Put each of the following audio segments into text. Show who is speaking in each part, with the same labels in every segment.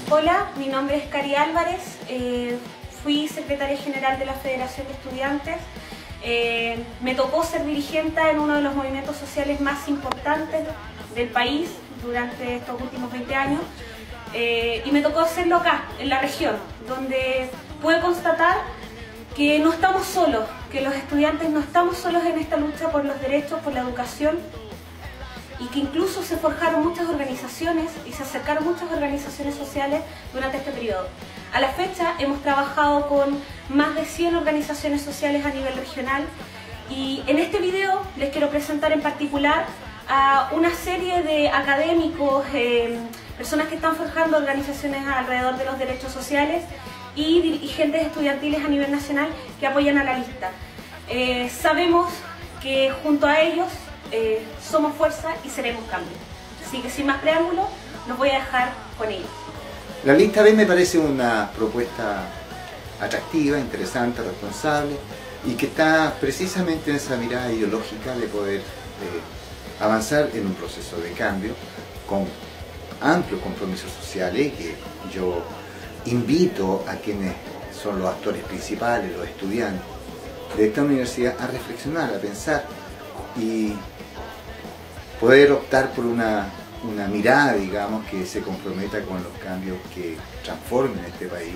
Speaker 1: Hola, mi nombre es Cari Álvarez, fui secretaria general de la Federación de Estudiantes. Me tocó ser dirigente en uno de los movimientos sociales más importantes del país durante estos últimos 20 años y me tocó hacerlo acá, en la región, donde pude constatar que no estamos solos, que los estudiantes no estamos solos en esta lucha por los derechos, por la educación, y que incluso se forjaron muchas organizaciones y se acercaron muchas organizaciones sociales durante este periodo. A la fecha hemos trabajado con más de 100 organizaciones sociales a nivel regional y en este video les quiero presentar en particular a una serie de académicos, personas que están forjando organizaciones alrededor de los derechos sociales y dirigentes estudiantiles a nivel nacional que apoyan a la lista. Sabemos que junto a ellos somos fuerza y seremos cambio. Así que sin más preámbulos, los voy a dejar con ellos.
Speaker 2: La lista B me parece una propuesta atractiva, interesante, responsable y que está precisamente en esa mirada ideológica de poder avanzar en un proceso de cambio con amplios compromisos sociales que yo invito a quienes son los actores principales, los estudiantes de esta universidad a reflexionar, a pensar y poder optar por una mirada, digamos, que se comprometa con los cambios que transformen este país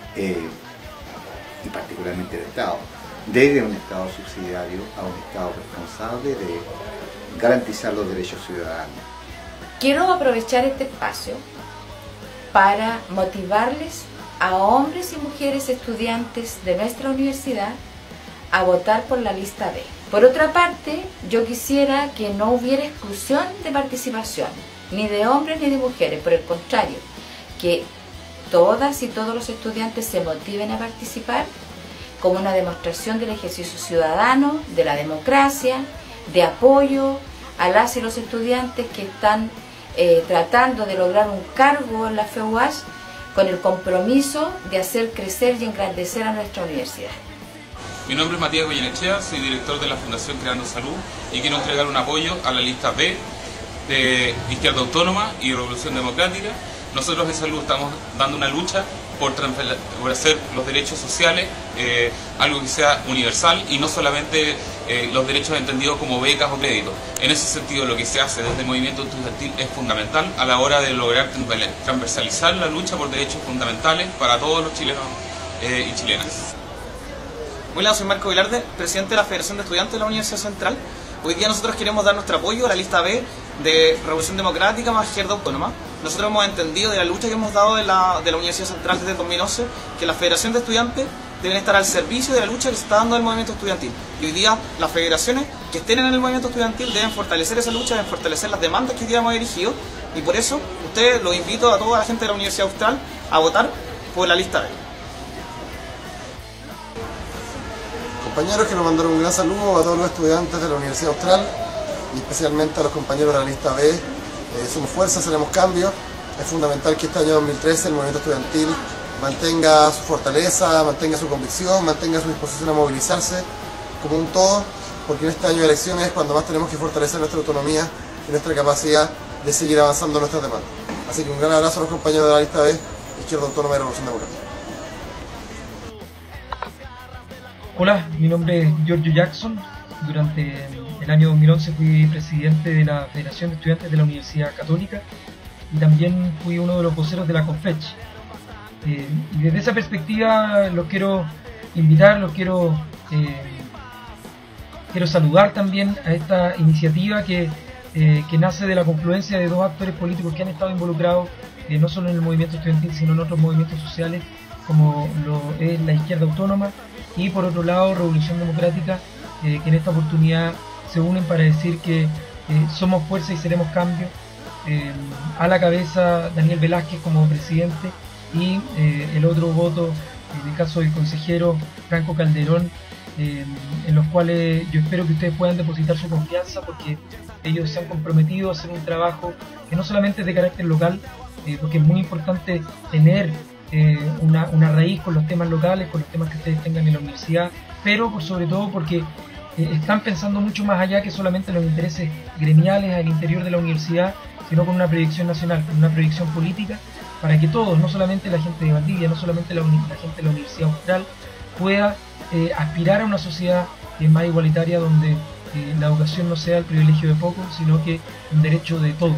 Speaker 2: y particularmente el Estado, desde un Estado subsidiario a un Estado responsable de garantizar los derechos ciudadanos.
Speaker 3: Quiero aprovechar este espacio para motivarles a hombres y mujeres estudiantes de nuestra universidad a votar por la lista B. Por otra parte, yo quisiera que no hubiera exclusión de participación, ni de hombres ni de mujeres, por el contrario, que todas y todos los estudiantes se motiven a participar como una demostración del ejercicio ciudadano, de la democracia, de apoyo a las y los estudiantes que están tratando de lograr un cargo en la FEUAS con el compromiso de hacer crecer y engrandecer a nuestra universidad.
Speaker 4: Mi nombre es Matías Goyenechea, soy director de la Fundación Creando Salud y quiero entregar un apoyo a la lista B de Izquierda Autónoma y Revolución Democrática. Nosotros en Salud estamos dando una lucha por hacer los derechos sociales algo que sea universal y no solamente los derechos entendidos como becas o créditos. En ese sentido, lo que se hace desde el movimiento estudiantil es fundamental a la hora de lograr transversalizar la lucha por derechos fundamentales para todos los chilenos y chilenas.
Speaker 5: Hola, soy Marco Velarde, presidente de la Federación de Estudiantes de la Universidad Central. Hoy día nosotros queremos dar nuestro apoyo a la lista B de Revolución Democrática más Izquierda Autónoma. Nosotros hemos entendido de la lucha que hemos dado de la Universidad Central desde 2011 que la Federación de Estudiantes deben estar al servicio de la lucha que se está dando en el movimiento estudiantil. Y hoy día las federaciones que estén en el movimiento estudiantil deben fortalecer esa lucha, deben fortalecer las demandas que hoy día hemos dirigido. Y por eso, ustedes los invito a toda la gente de la Universidad Austral a votar por la lista B.
Speaker 6: Compañeros, quiero mandar un gran saludo a todos los estudiantes de la Universidad Austral y especialmente a los compañeros de la lista B. Somos fuerza, seremos cambio. Es fundamental que este año 2013 el movimiento estudiantil mantenga su fortaleza, mantenga su convicción, mantenga su disposición a movilizarse como un todo, porque en este año de elecciones es cuando más tenemos que fortalecer nuestra autonomía y nuestra capacidad de seguir avanzando en nuestras demandas. Así que un gran abrazo a los compañeros de la lista B, Izquierda Autónoma y Revolución Democrática.
Speaker 7: Hola, mi nombre es Giorgio Jackson. Durante el año 2011 fui presidente de la Federación de Estudiantes de la Universidad Católica y también fui uno de los voceros de la CONFECH. Y desde esa perspectiva los quiero invitar, quiero saludar también a esta iniciativa que nace de la confluencia de dos actores políticos que han estado involucrados no solo en el movimiento estudiantil sino en otros movimientos sociales como lo es la Izquierda Autónoma y por otro lado Revolución Democrática, que en esta oportunidad se unen para decir que somos fuerza y seremos cambio. A la cabeza Daniel Velázquez como presidente y el otro voto, en el caso del consejero Franco Calderón, en los cuales yo espero que ustedes puedan depositar su confianza porque ellos se han comprometido a hacer un trabajo que no solamente es de carácter local, porque es muy importante tener una raíz con los temas locales, con los temas que ustedes tengan en la universidad, pero por sobre todo porque están pensando mucho más allá que solamente los intereses gremiales al interior de la universidad, sino con una proyección nacional, con una proyección política, para que todos, no solamente la gente de Valdivia, no solamente la gente de la Universidad Austral, pueda aspirar a una sociedad más igualitaria donde la educación no sea el privilegio de pocos, sino que un derecho de todos.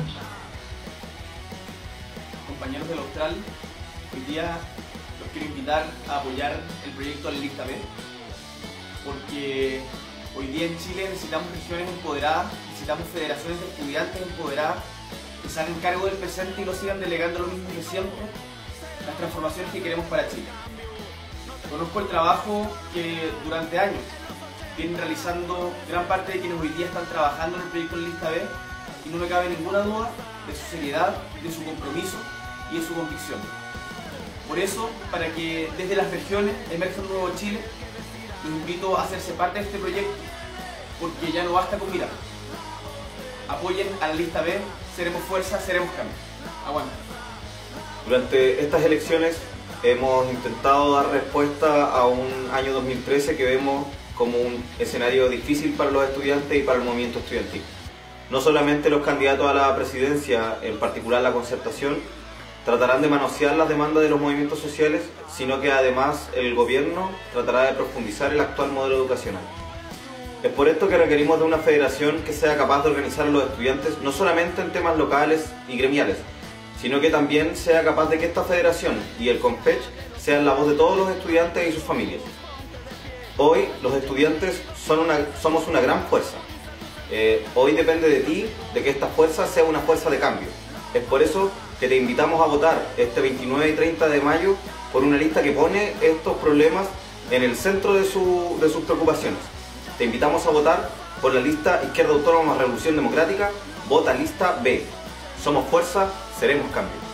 Speaker 8: Compañeros del Austral, hoy día los quiero invitar a apoyar el proyecto de la lista B, porque hoy día en Chile necesitamos regiones empoderadas, necesitamos federaciones de estudiantes empoderadas que se hagan cargo del presente y lo sigan delegando lo mismo que siempre, las transformaciones que queremos para Chile. Conozco el trabajo que durante años vienen realizando gran parte de quienes hoy día están trabajando en el proyecto de la lista B y no me cabe ninguna duda de su seriedad, de su compromiso y de su convicción. Por eso, para que desde las regiones emerja un nuevo Chile, los invito a hacerse parte de este proyecto, porque ya no basta con mirar. Apoyen a la lista B, seremos fuerza, seremos cambio. Aguanta.
Speaker 9: Durante estas elecciones hemos intentado dar respuesta a un año 2013 que vemos como un escenario difícil para los estudiantes y para el movimiento estudiantil. No solamente los candidatos a la presidencia, en particular la Concertación, tratarán de manosear las demandas de los movimientos sociales, sino que además el gobierno tratará de profundizar el actual modelo educacional. Es por esto que requerimos de una federación que sea capaz de organizar a los estudiantes no solamente en temas locales y gremiales, sino que también sea capaz de que esta federación y el CONFECH sean la voz de todos los estudiantes y sus familias. Hoy los estudiantes somos una gran fuerza. Hoy depende de ti de que esta fuerza sea una fuerza de cambio. Es por eso que te invitamos a votar este 29 y 30 de mayo por una lista que pone estos problemas en el centro de sus preocupaciones. Te invitamos a votar por la lista Izquierda Autónoma Revolución Democrática, vota lista B. Somos fuerza, seremos cambio.